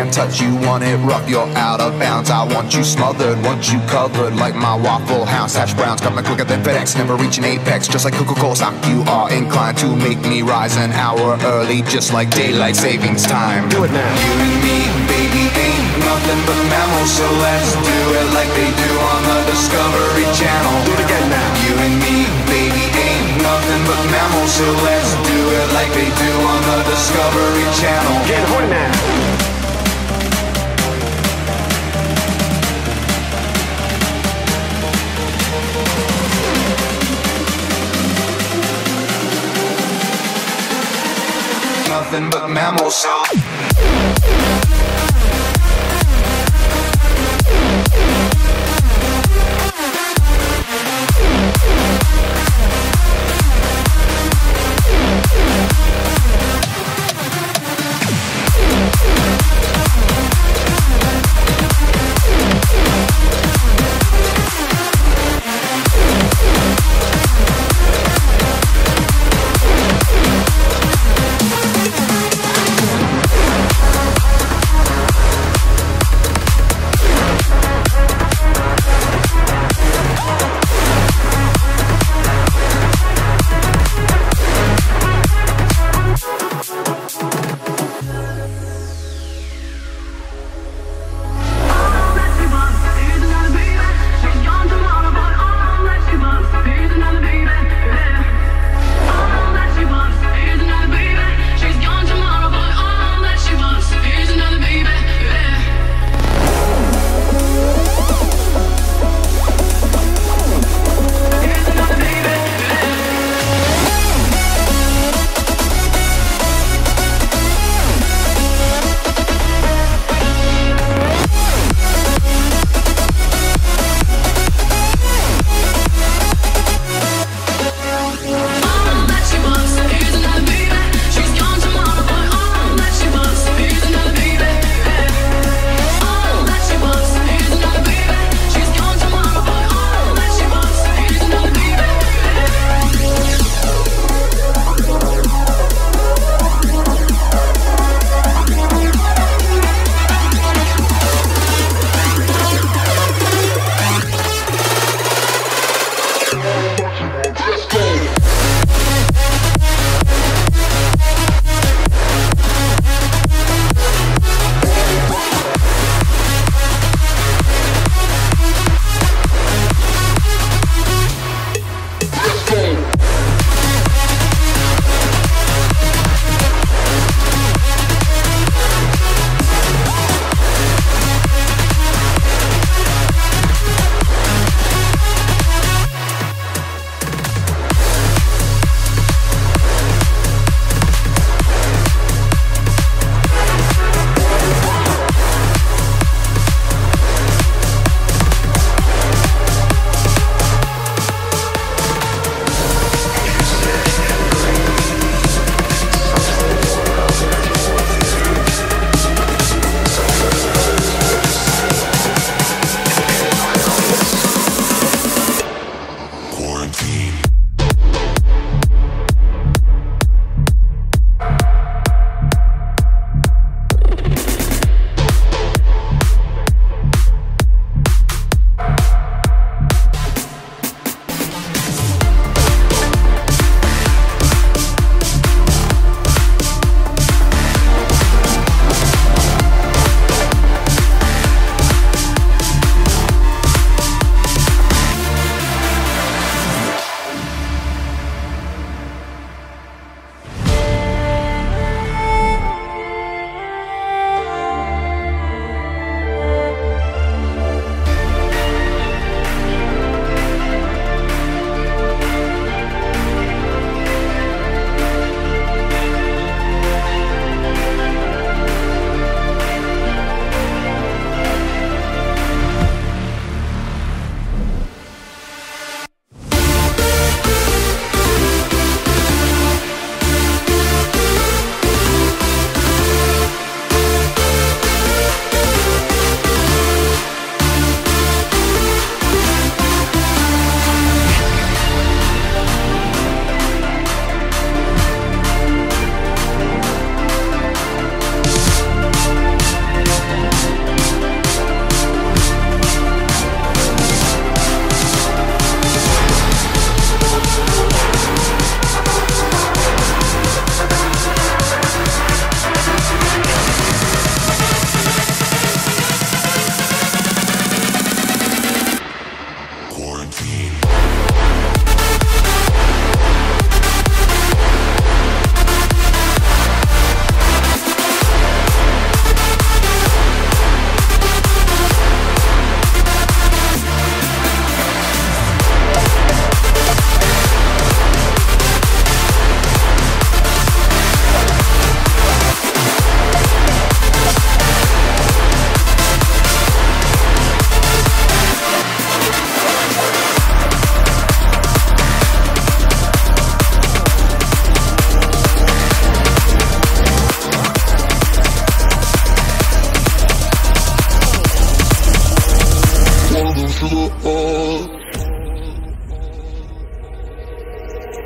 can't touch, you want it rough, you're out of bounds. I want you smothered, want you covered like my Waffle House hash browns. Got me quicker than FedEx, never reaching apex, just like Coca-Cola stock. You are inclined to make me rise an hour early, just like daylight savings time. Do it now. You and me, baby, ain't nothing but mammals, so let's do it like they do on the Discovery Channel. Do it again now. You and me, baby, ain't nothing but mammals, so let's do it like they do on the Discovery Channel. Get horny now. Nothing but mammals, so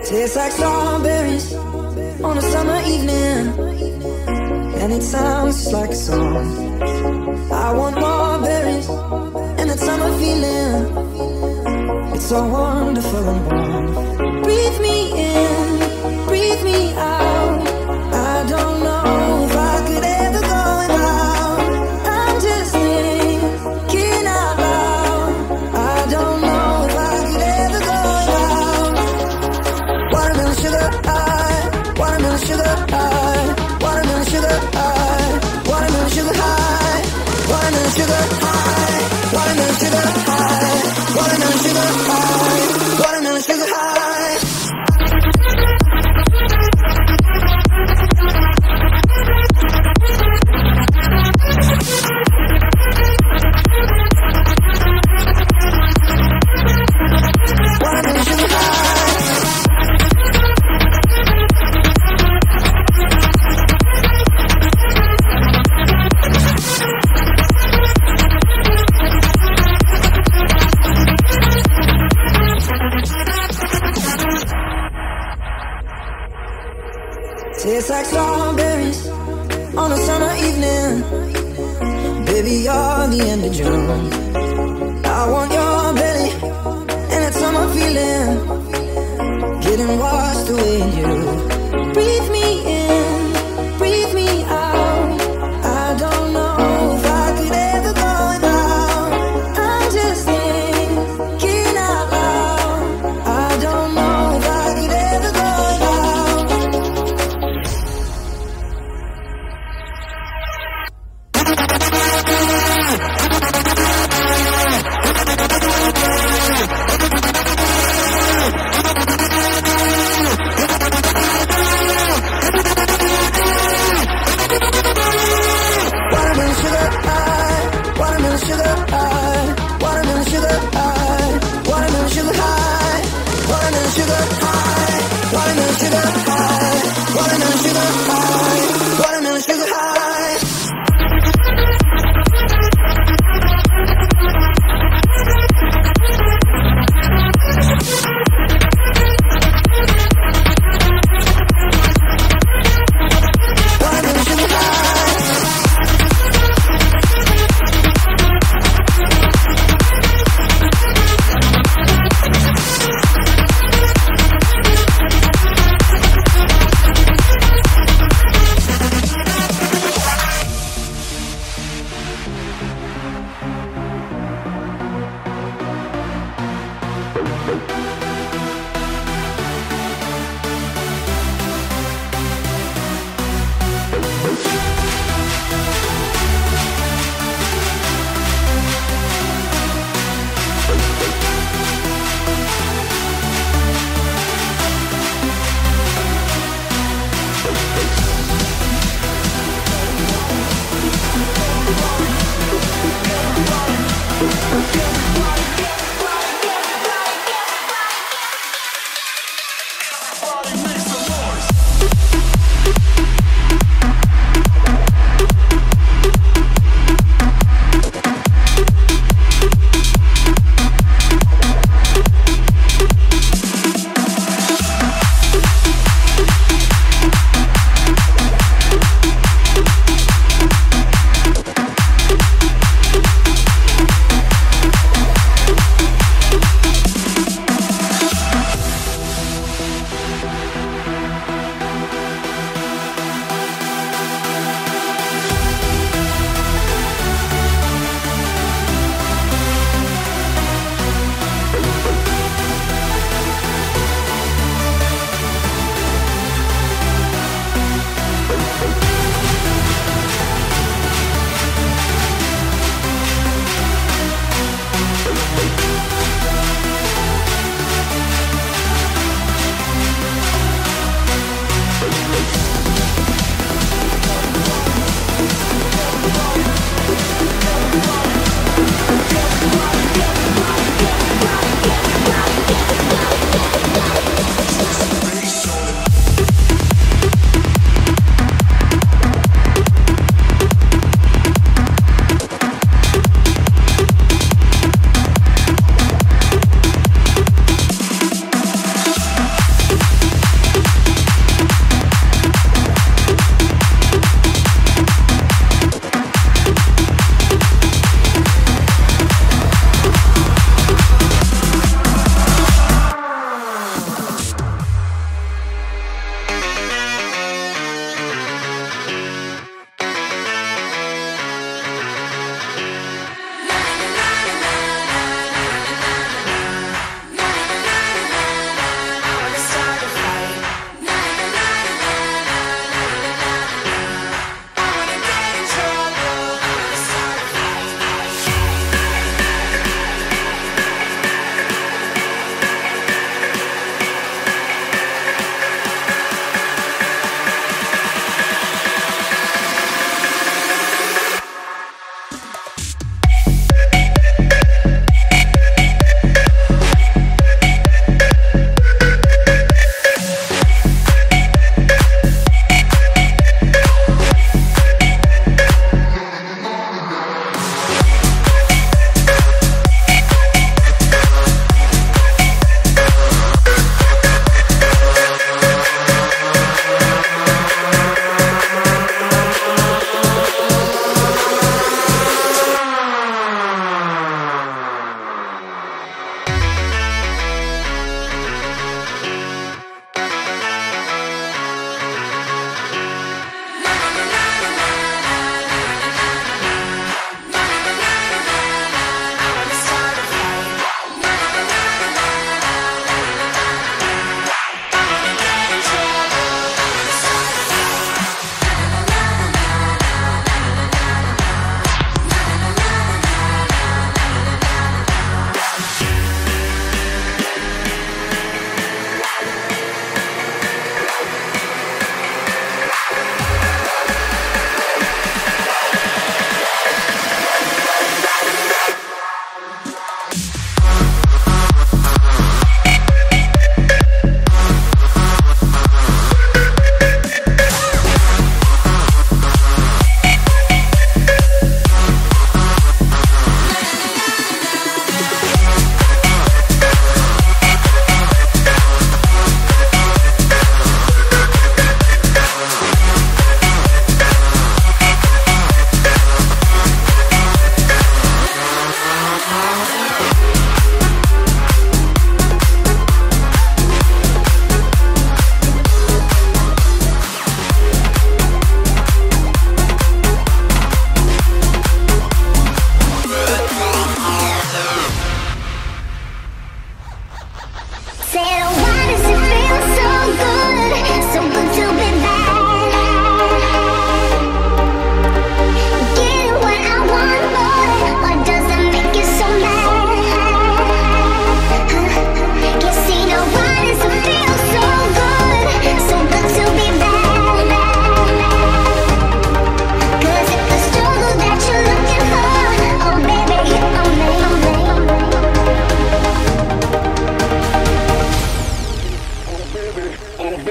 Tastes like strawberries on a summer evening, and it sounds just like a song. I want more berries and that summer feeling. It's so wonderful and warm. Breathe me in, breathe me out. I don't know if I could ever go without. I'm just thinking out loud. I don't know if I could ever go without. Watermelon sugar high, watermelon sugar high, watermelon sugar high, watermelon sugar high, watermelon sugar high, watermelon sugar high, watermelon sugar high, watermelon sugar high. Tastes like strawberries on a summer evening. Baby, you're the end of June. I want your belly and that summer feeling, getting washed away in you. Breathe me in, breathe me out. I don't know if I could ever go without. I'm just thinking out loud. I don't know if I could ever go without. Watermelon sugar high, watermelon sugar high, watermelon sugar high, watermelon sugar high, watermelon sugar high, watermelon sugar high, watermelon sugar high, watermelon sugar high.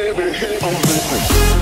baby, hit on this.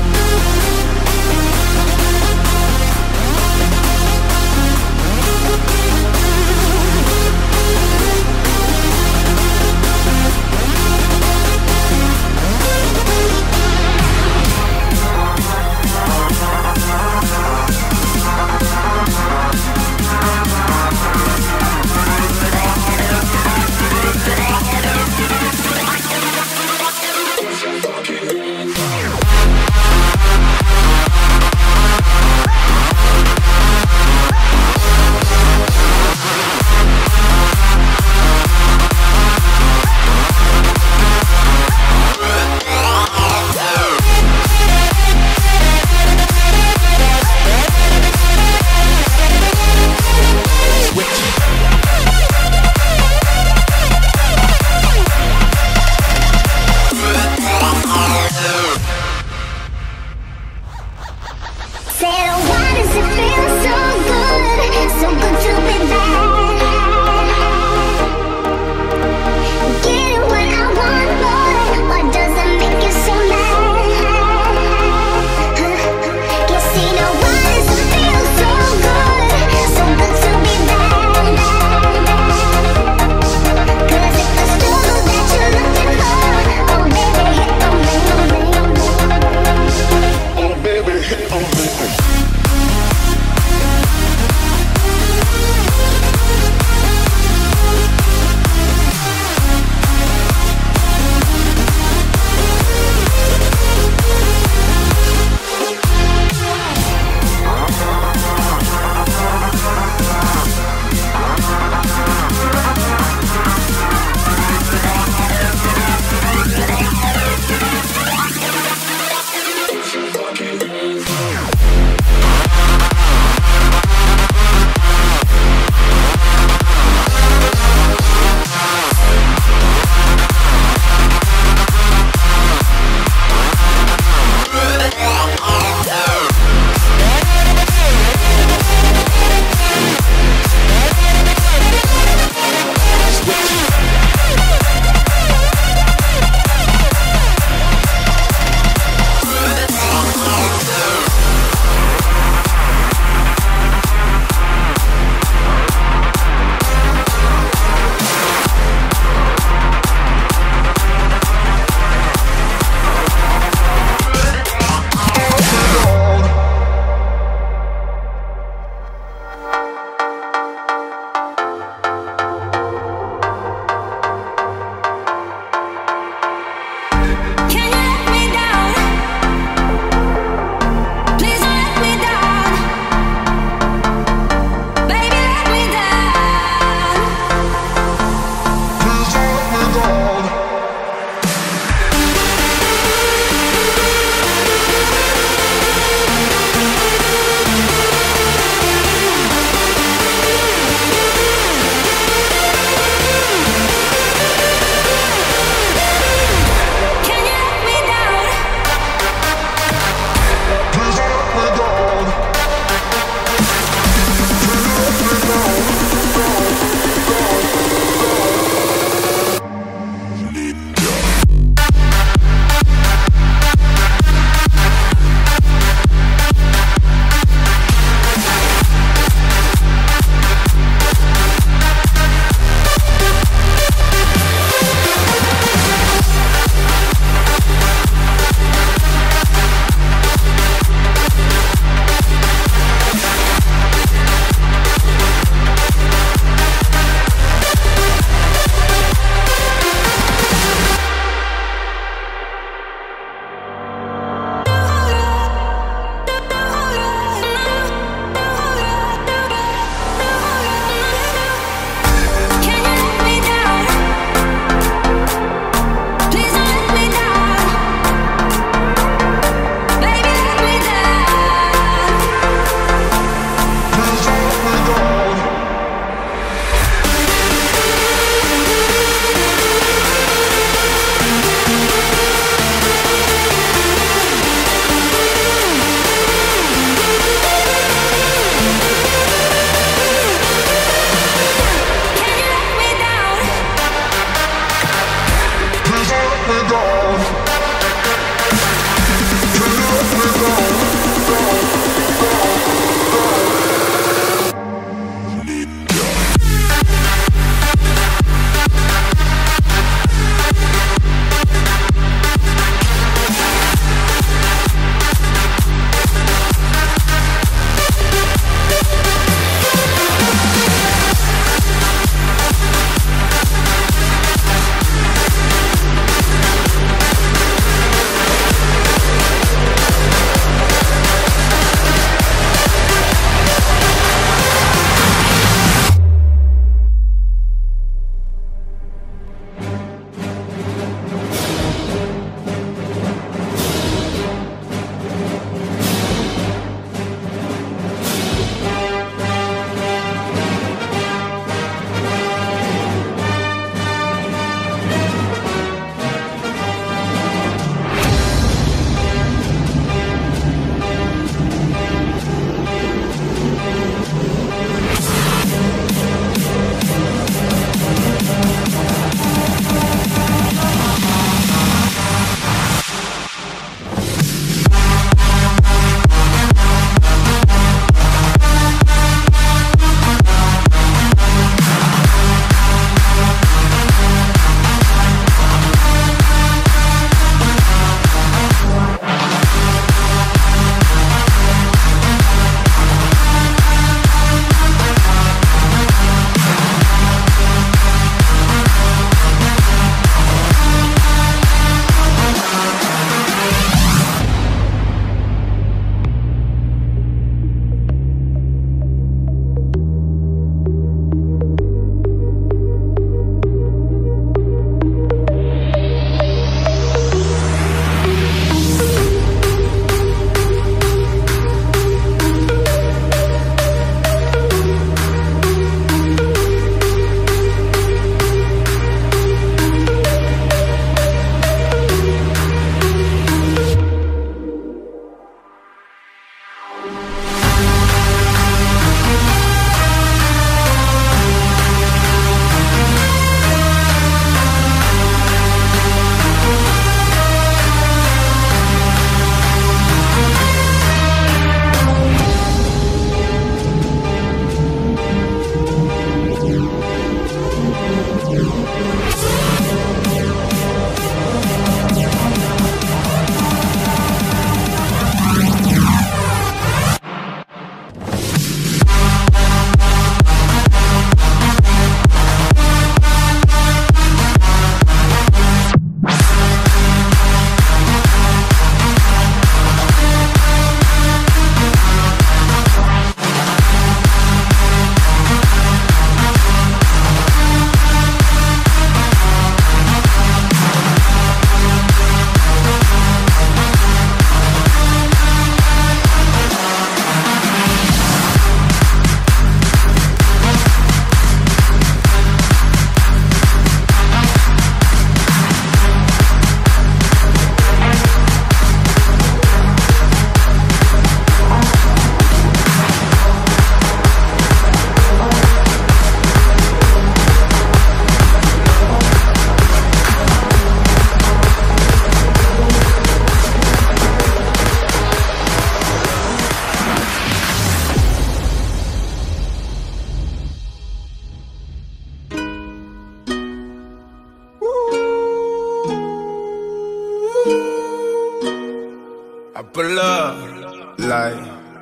pull up, like.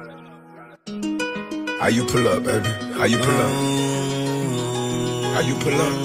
How you pull up, baby? How you pull up? How you pull up?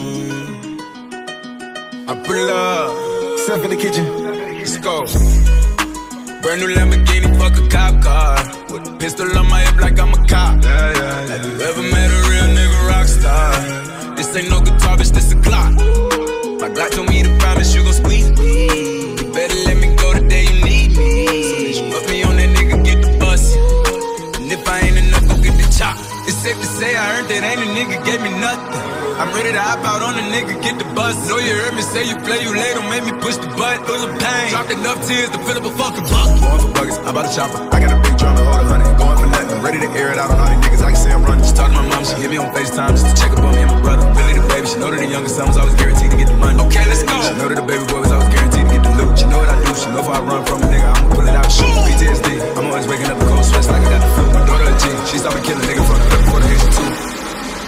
I pull up. Step in the kitchen. Let's go. Brand new Lamborghini, fuck a cop car. With a pistol on my hip like I'm a cop. Have you ever met a real nigga rock star? This ain't no guitar, bitch, this a clock. My God told me to promise you gon' squeeze me. You better let me go the day you need me. So bitch, put me on that nigga, get the bus. And if I ain't enough, go get the chop. It's safe to say I earned it, ain't a nigga gave me nothing. I'm ready to hop out on a nigga, get the bus. Know you heard me say you play, you late, don't make me push the butt. Full of pain, dropped enough tears to fill up a fucking buck. Going for buggers, I'm about to chopper. I got a big drum and hold a honey. Going for nothing, I'm ready to air it out on all these niggas. I can say I'm running. Just talk to my mom, she hit me on FaceTime just to check up on me and my brother. Really the baby, she know that the youngest son was always guaranteed to get the money. Okay, let's go. She know that the baby boy was always guaranteed to get the loot. She know what I do, she know if I run from a nigga, I'ma pull it out, shoot. PTSD, I'm always waking up in cold sweats like I got the flu. My daughter a G, she saw me kill a nigga from the hood before the age of 2.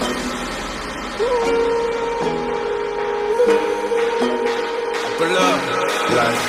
Pull up, like.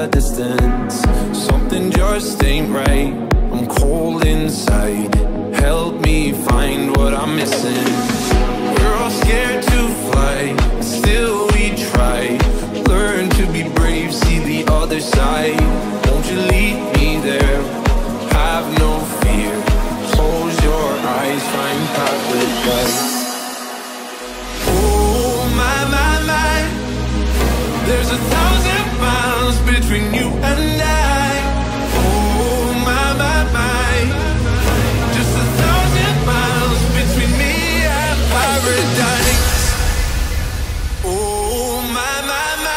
the distance. Something just ain't right. I'm cold inside. Help me find what I'm missing. We're all scared to fly, but still we try. Learn to be brave, see the other side. Won't you lead me there? Have no fear. Close your eyes, find paradise. Oh my, my, my. There's 1,000 miles between you and I. Oh my, my, my. Just 1,000 miles between me and paradise. Oh my, my, my.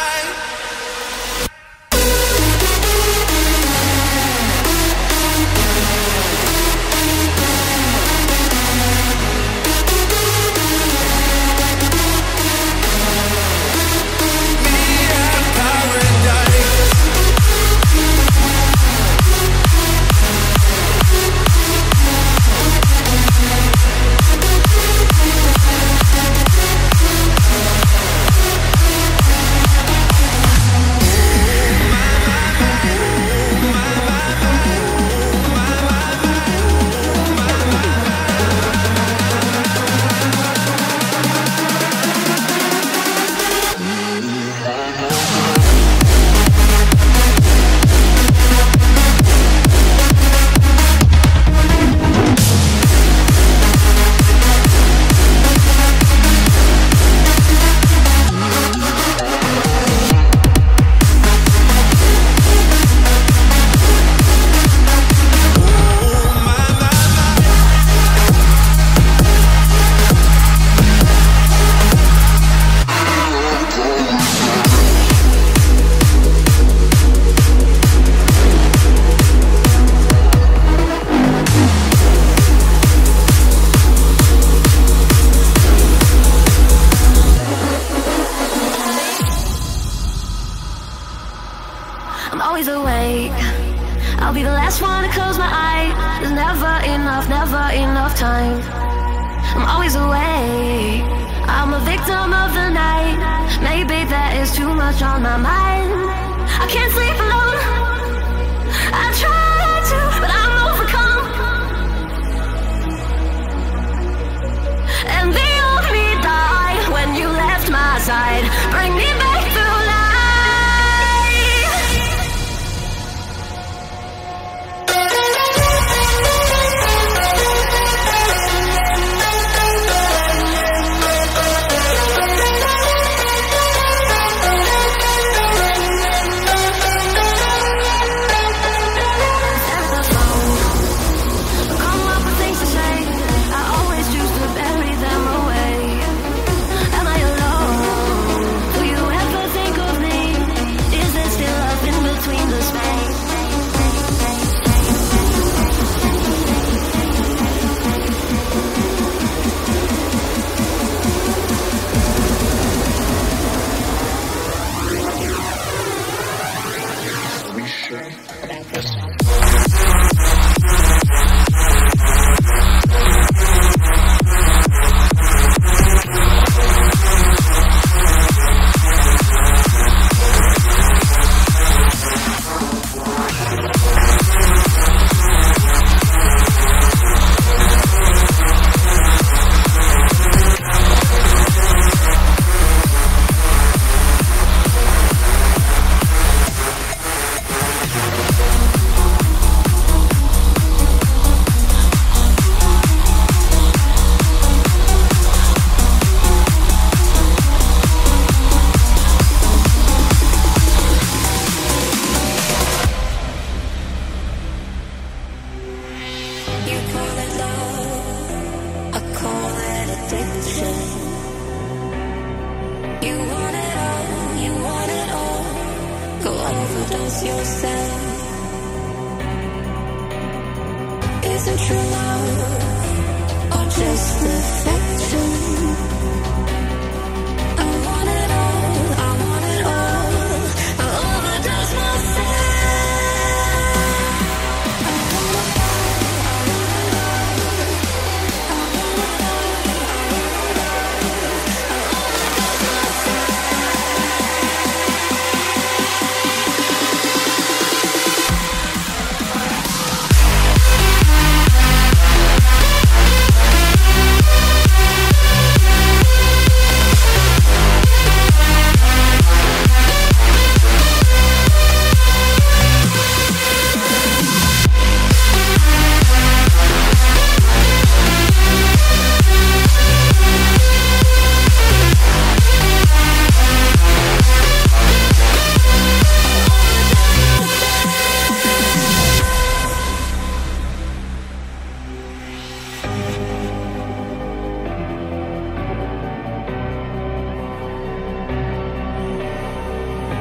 I'm always awake. I'll be the last one to close my eyes. There's never enough time. I'm always awake. I'm a victim of the night. Maybe there is too much on my mind. I can't sleep alone. I try to, but I'm overcome. And the old me died when you left my side. Bring me back to life.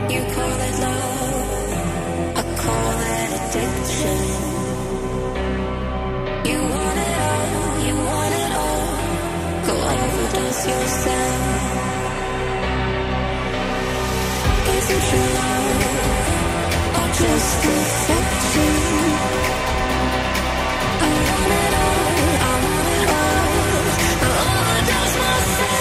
You call it love, I call it addiction. You want it all, go overdose yourself. Is it true love, or just affection? I want it all, go overdose myself.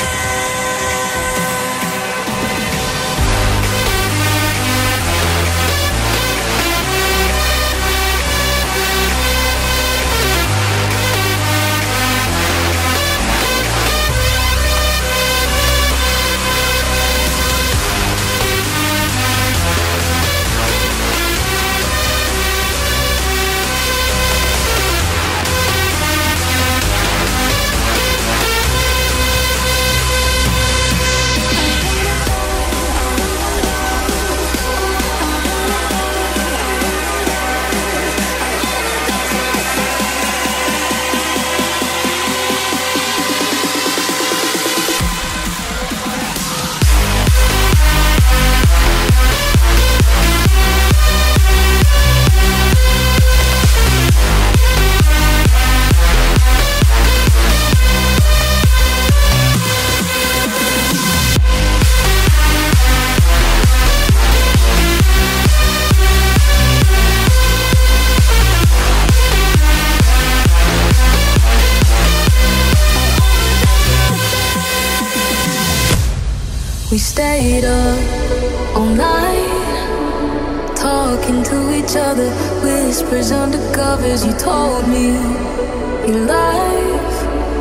We stayed up all night, talking to each other, whispers under covers. You told me your life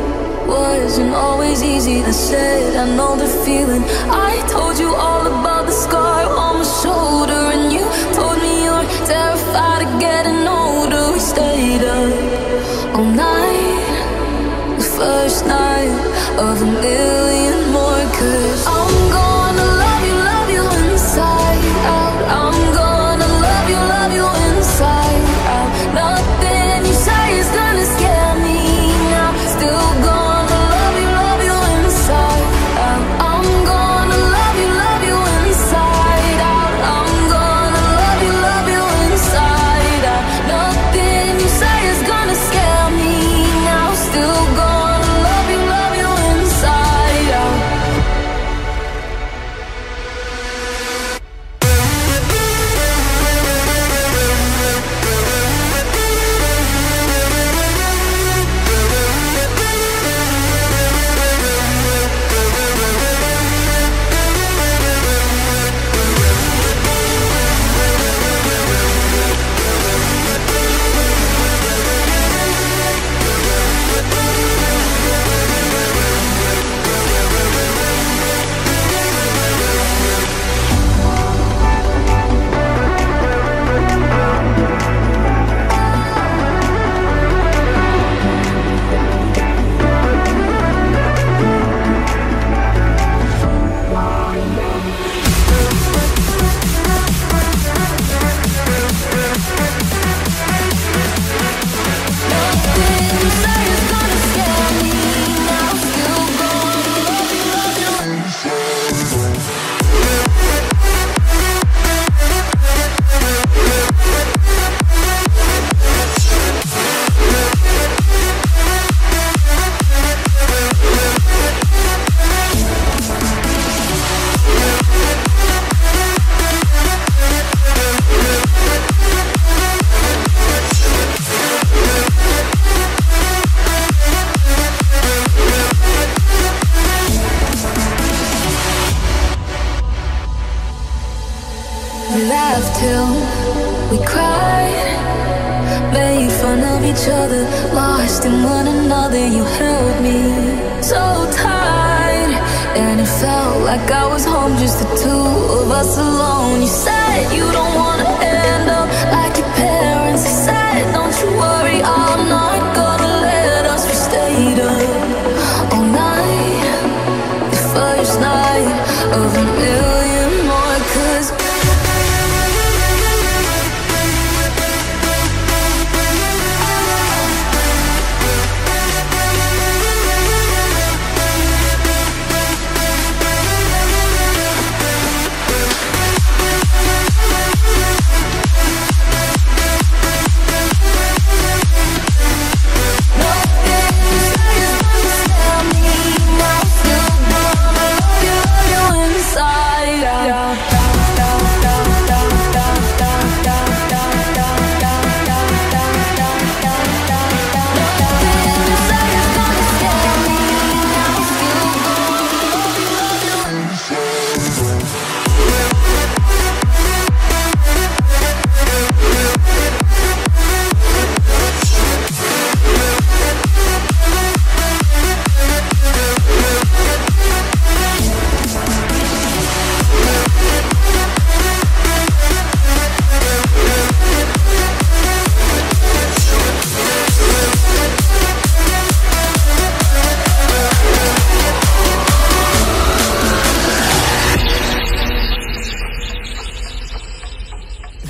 wasn't always easy. I said I know the feeling. I told you all about the scar on my shoulder, and you told me you're terrified of getting older. We stayed up all night, the first night of a million more. 'Cause I'm gonna love you inside out. I'm gonna love you inside out. Nothing you say is gonna scare me now. Still gonna love you inside out. I'm gonna love you inside out. I'm gonna love you inside out. Nothing you say is gonna scare me now. Still gonna love you inside out. We laughed till we cried, made fun of each other, lost in one another. You held me so tight, and it felt like I was home, just the two of us alone. You said you don't wanna end up like your parents. You said, don't you worry, I'm not gonna let us. We stayed up all night, the first night of a million more. 'Cause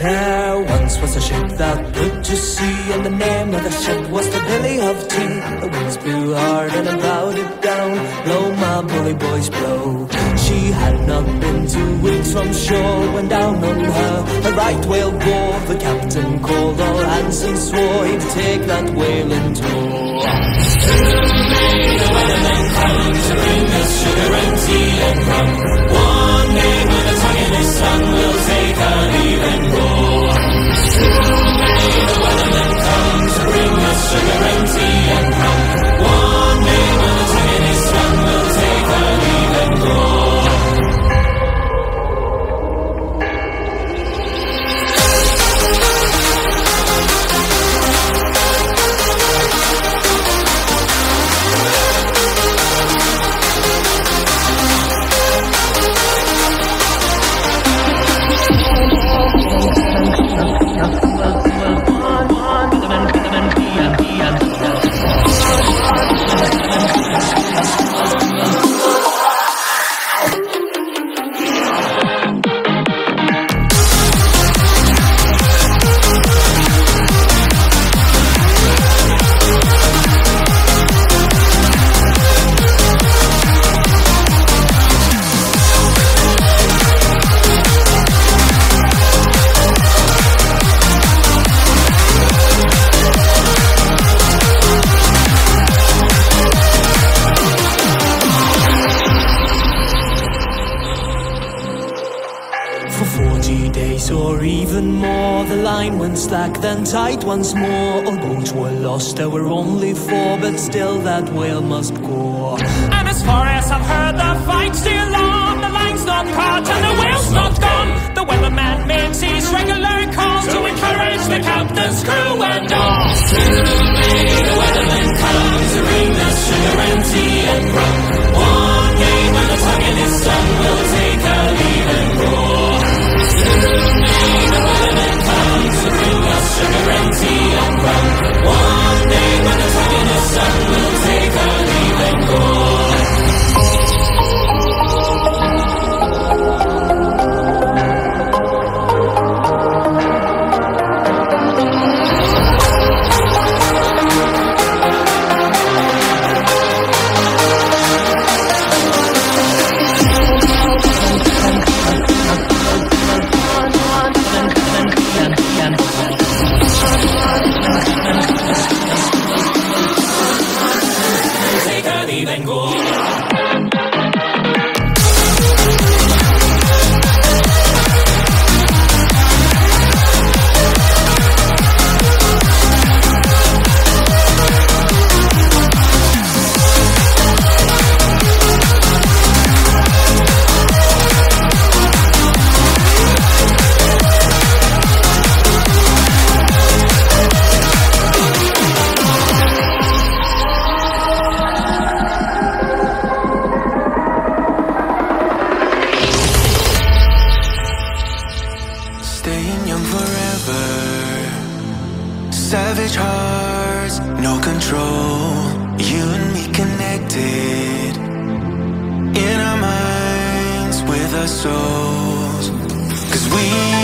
There once was a ship that put to sea, and the name of the ship was the Billy of Tea. The winds blew hard and it bowed it down. Blow, my bully boys, blow. She had not been 2 weeks from shore when down on her a right whale bore. The captain called all hands and swore he'd take that whale in tow. The weatherman comes to bring us sugar and tea and rum. One day when the tongue in his sun will take a leave and go. The weatherman comes to bring us sugar and tea and rum. One day when the tongue in his sun will take a leave and go. Slack then tight once more. All boats were lost, there were only 4, but still that whale must go. And as far as I've heard, the fight's still on. The line's not cut and the whale's not gone. The weatherman makes his regular calls to encourage the captain's crew and all. The weatherman comes to bring us sugar and tea and rum. One day when the tongue in his sun will take a leave and go. The weatherman comes to bring us sugar and tea and rum. One day when the tongue in his sun will take a leave and go. Savage hearts, no control. You and me connected in our minds with our souls. 'Cause we